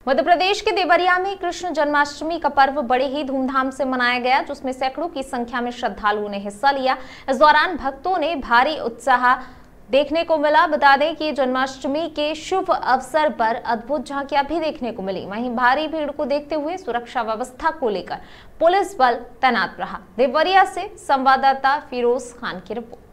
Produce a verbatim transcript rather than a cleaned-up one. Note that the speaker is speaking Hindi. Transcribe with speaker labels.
Speaker 1: मध्य प्रदेश के देवरिया में कृष्ण जन्माष्टमी का पर्व बड़े ही धूमधाम से मनाया गया, जिसमें सैकड़ों की संख्या में श्रद्धालुओं ने हिस्सा लिया। इस दौरान भक्तों ने भारी उत्साह देखने को मिला। बता दें कि जन्माष्टमी के शुभ अवसर पर अद्भुत झांकियां भी देखने को मिली। वहीं भारी भीड़ को देखते हुए सुरक्षा व्यवस्था को लेकर पुलिस बल तैनात रहा। देवरिया से संवाददाता फिरोज खान की रिपोर्ट।